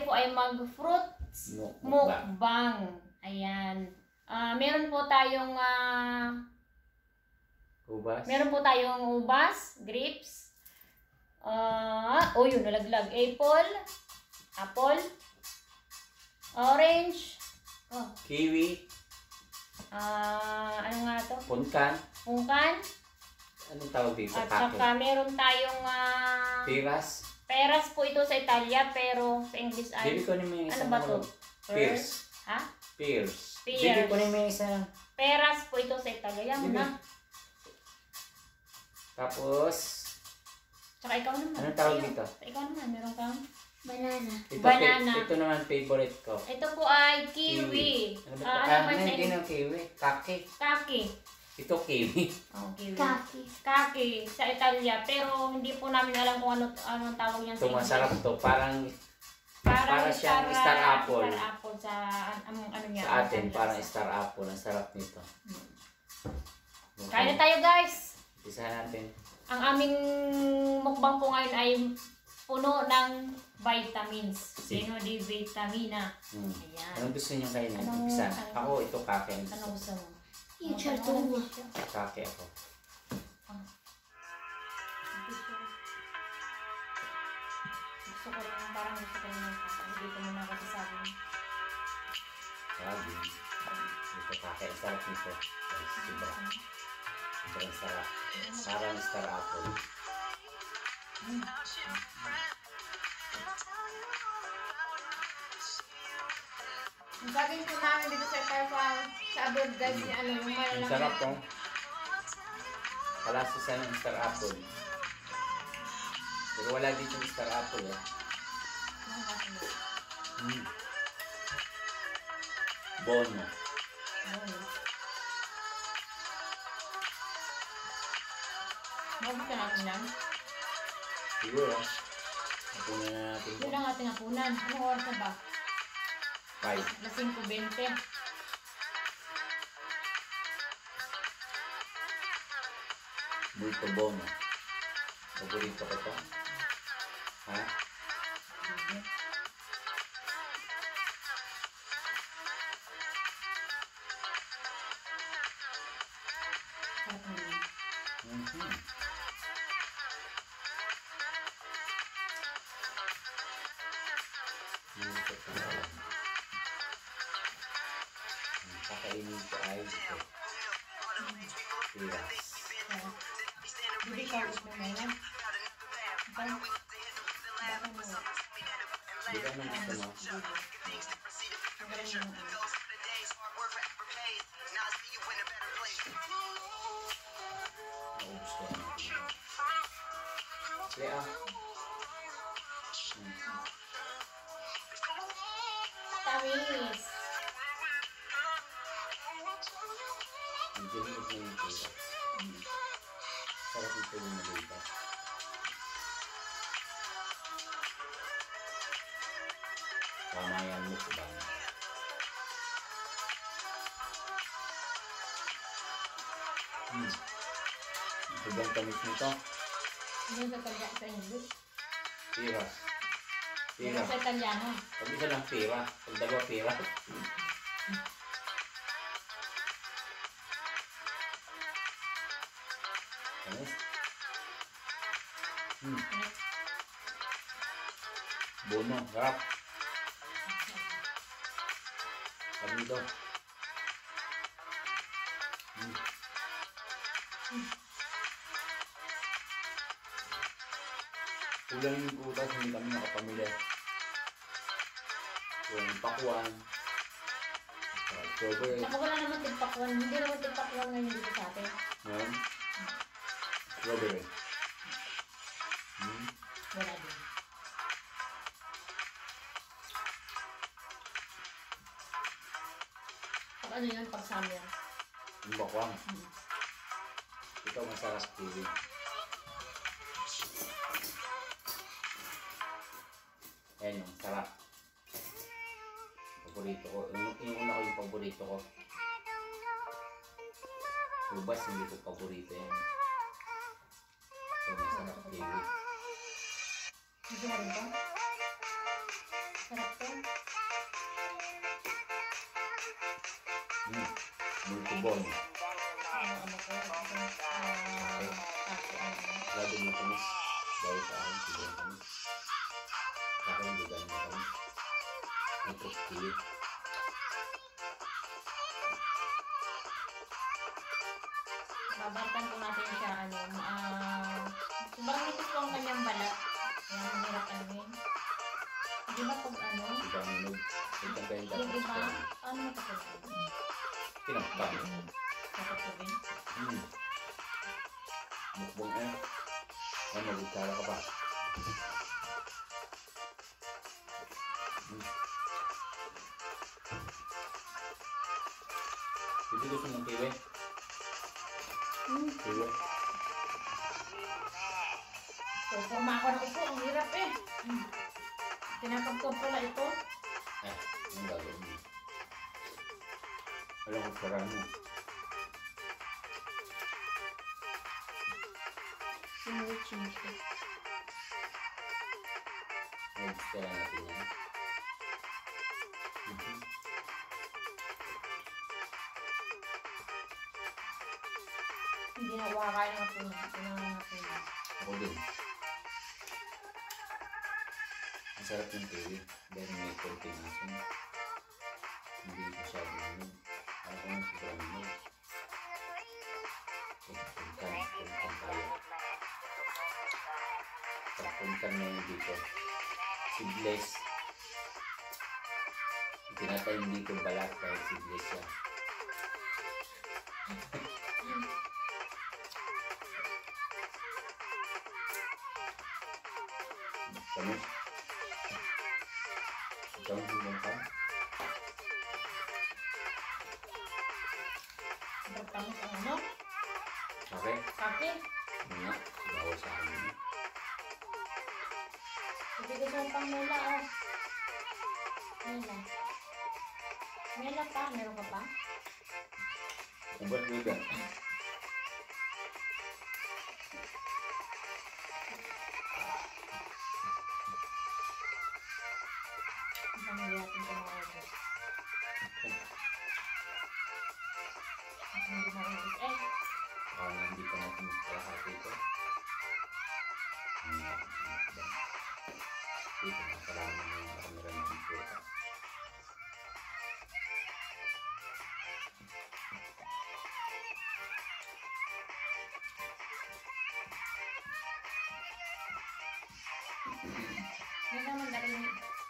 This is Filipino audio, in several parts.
po ay mag-fruits mukbang. Ayan. Meron po tayong ubas. Meron po tayong ubas, grapes. Yun, nalaglag. Apple, orange, kiwi. Ano nga to? Pungkan. Anong tawag dito? At saka meron tayong peras po ito sa Italia, pero sa English ay ano ba to? Pears. Ha? Pears. Pears. Ko na may isa. Peras po ito sa Italia. Yan na. Tapos tsaka ikaw naman. Anong tawag dito? Ikaw naman, meron kang banana. Banana. Ito naman favorite ko. Ito po ay kiwi. Ano ba hindi na kiwi? Kaki. Ito kiwi. Kiwi. Kaki sa Italia, pero hindi po namin alam kung anong tawag niyan sa English. Masarap to, para siyang star apple. Star apple sa ano niya. Sa atin, parang star apple. Ang sarap nito. Kain na tayo, guys. Isa natin. Ang aming mukbang po ngayon ay puno ng vitamins. Sino di vitamina. Ayan. Anong gusto niyo kainin? Isa. Ako, ito kaki. Anong gusto mo? Kaki ako. Gusto ko rin, parang gusto ko rin yung kaki. Dito muna ako sa sabi. Sabi. Ito kaki. Sarap nito. Sobrang sarap. Parang star apple. Ang sabihin po namin dito sa abroad, guys, yung malalaki. Ang sarap po. Kalasusan ng star apple. Pero wala dito yung star apple Bono. Mabuti natin lang. Siguro. Hapunan na natin. Yun ang ating hapunan. Anong oras na ba? 5. Alas 5:20. Muito bono. Paborito ko ito. Ha? Kakainin ko ay ito. Piras. Hindi ka gusto mo yan? Bakit mo? Hindi ka naman gusto mo. Naubos ko natin. Kaya Tamis! medyo hinog na yung piras. Sarap ito yung nalipas. Tama yan, mukbang. Ito ba ang tamis nito? Ano sa Italia sa English? Piras. Ano sa Italiano? Pag isa lang pira. Pag dalawa pira. Tamis. Bono. Harap. Kami ito. Kulang yung putas, hindi kami nakapamili. Yung pakwan. Strawberry. Saka wala naman tigpakwan. Hindi naman tigpakwan ngayon dito sa atin. Yan. Strawberry. Wala din. Pag ano yun, pag summer. Yung pakwan. Ito masarap kiwi. Ayan yung sarap. Paborito ko. Yung una ko yung paborito ko. Ubas, hindi ko paborito yan. So, masarap kiwi. Hindi na rin to? Sarap to? Multibon. Ano ko? Kake ano. Gagawin mo kami. Dahil sa akin, siguro kami. Sa akin, hindi ganun na kami. Nagkukili. Babatan ko natin siya, ano, sobrang nipis ko ang kanyang balat. Kaya mahirap ano yun. Di ba pag ano? Ibang minog. Ibang kayo Yung dapat iba, sa ano matapos? pinakpan. Matapos din? Mukbang eh. Ay, mag-itara ka pa. Hindi gusto mong kiwi? Kiwi. So, forma ako ng upo. Ang hirap eh. Tinatagtog pala ito. Ang gagawin mo. Alam ko parang mo. Sinuwi-chinch ko. Mag-gusto lang natin yan. Hindi na wakakain ng apo niya. Ako din. Ang sarap ng kiwi. Dahil may konting asin. Hindi masyadong minog. Parang kung sobrang minog. Puntan tayo. Puntan na yun dito. Seedless. Tinatay dito balat dahil seedless siya. Kami? Ikaw ang hubang ka? Bertamus ang ano? Kake? Kake? Nga, bawa sa amin. Hindi ko sa pang mela oh. Mela. Mela pa? Meron ka pa? Ubat juga. Isang lihatin ko mga ubos. Hindi na ubos eh. Hindi pa natin kalahati ito. Dito nakarami na yung marami-rami ng puta. Hindi naman darin.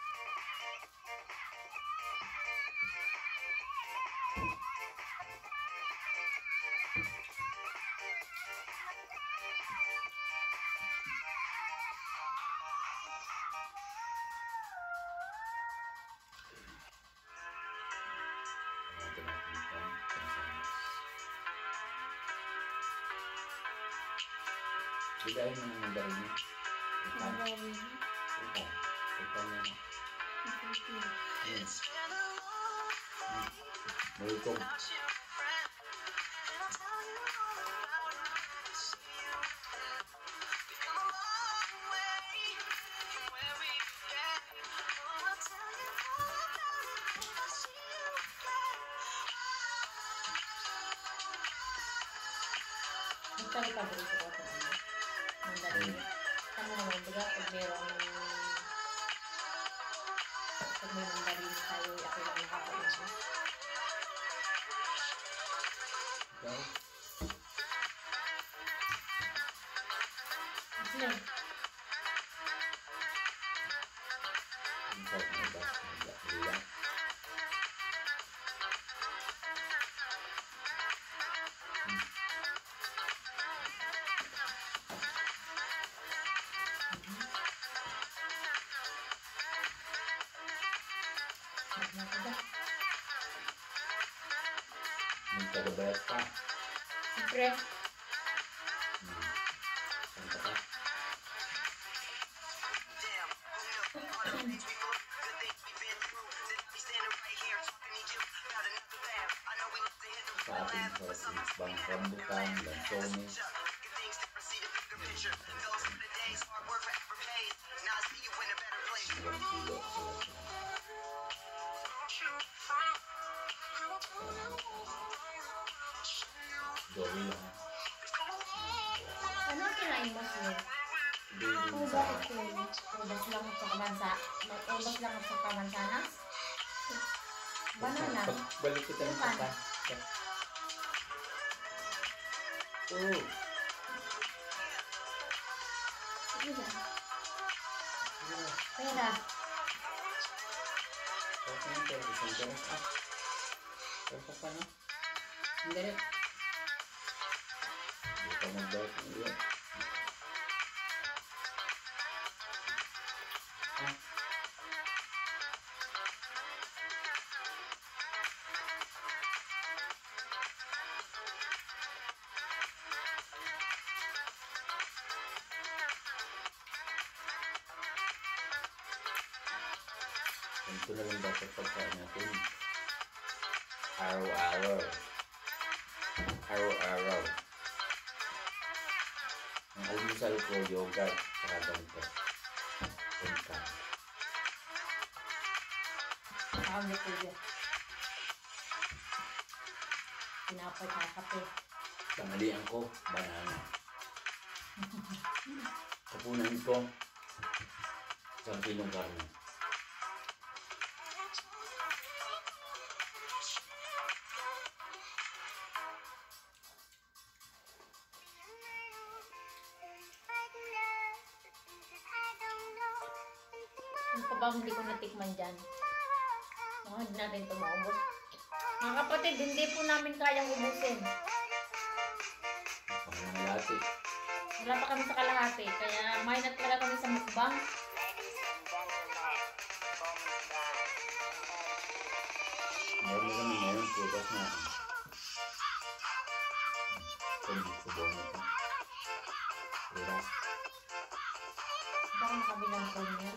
Bigayin mo naman darin niya. Magaling. Ito na. Welcome. Magkali-pabri ko ako ano. Mandarin. Tama naman, baga pag may mandarin tayo, ako lang nakakain. Ikaw? Sige. Ang sarap na ba? Lila? May tagabayat pa. Siyempre. Saan ka pa? Sa ating sarap ng rambutan, lansones. Ilang kilo. Sorry lang. Ano ang kinain mo siya? Ubas lang at saka mansa. Ubas lang at saka mansanas. Banana. Pagbalik kita ng kata. Oh. Pera. Perfect pa, no? Hindi rin. Hindi pa mag-doubt ng iyo. Ito na lang dapat pagkain natin. Araw-araw. Araw-araw. Ang almusal ko, yogurt, saka ganito. Ganito. Kami ko yun. Pinapay kakape. Tanghalian ko, banana. Kapunan ko, isang kilong karne. Ano pa ba hindi ko natikman dyan? Hindi natin ito maubos. Mga kapatid, hindi po namin kayang ubusin. Pangalati. Wala pa kami sa kalahati. Kaya minat talaga kami sa mukbang. Meron kami ngayon, putas na. Subong ito. Relax. Parang kabilang ko niya.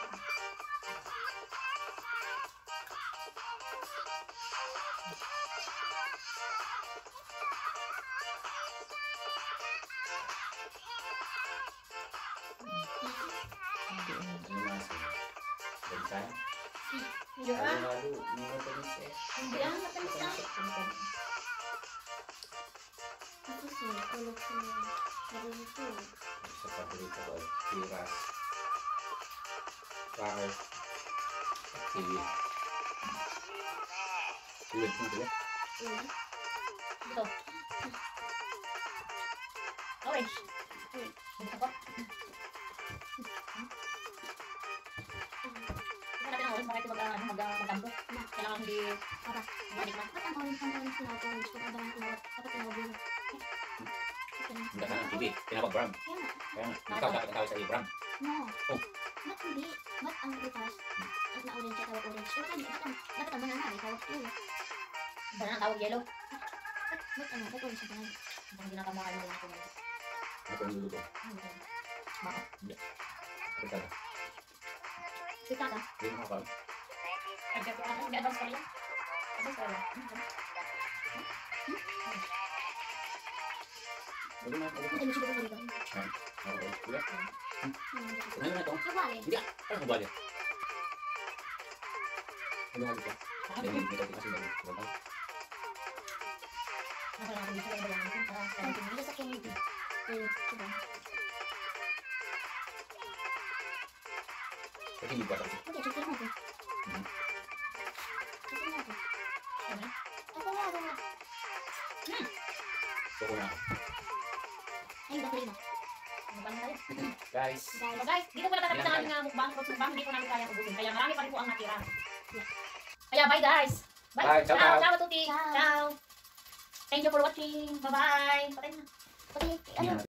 Bentar. Hindi ah. Halo-halo, hindi mo tamis eh. Hindi ah, matamis ah. Ito siya, kulok siya. Ito. Sa paborito ko, tiras. Crackers. Kiwi. Kiwi mo dito. Ito. Orange. Ito ko. Natin ang orange, bakit mag-tampo? Kailangan hindi balik na. Ba't ang orange ang orange na orange? Kung ang orange, dapat yung orange. Hindi ka ng kiwi, tinapag-brown. Kaya nga, ikaw dapat ang tawag sa iyo, brown. No. Oh. Ba't hindi? Ba't ang butas? Ang na-orange siya tawag orange? Dapat ang banana ay tawag yellow. Banana tawag yellow. Ba't orange ang banana? Kung hindi nakamakain mo lang ito. Ano pa niluluto? Bakit? Hindi. Kapitado. Fritada. Hindi mo kakal. May advance pa rin yan? Advance pa rin. Ano na? Ano Hindi mo siya dito. na? Okay. Kuya? Ano na ito? Nagwali. Hindi ah! Ano ang bali? Ano nga dito? Hindi, hindi ka kasi nag- Ano? Nakala ko dito lang ba lang? Hindi sa community. Diba? Kasi hindi pa tapos. Hindi, check natin. Check natin. Ano? Ako nga. So, kuna ako. Ay, bakit na? Ano ba tayo? Guys! So guys, dito po natatapos ang aming mukbang. Mukbang, hindi po namin kaya ubusin. Kaya marami pa rin po ang natira. Kaya bye guys! Bye! Bye, ciao, ciao. Ciao, Tuti! Ciao. Ciao! Thank you for watching! Bye-bye! Patay na! Okay, ano?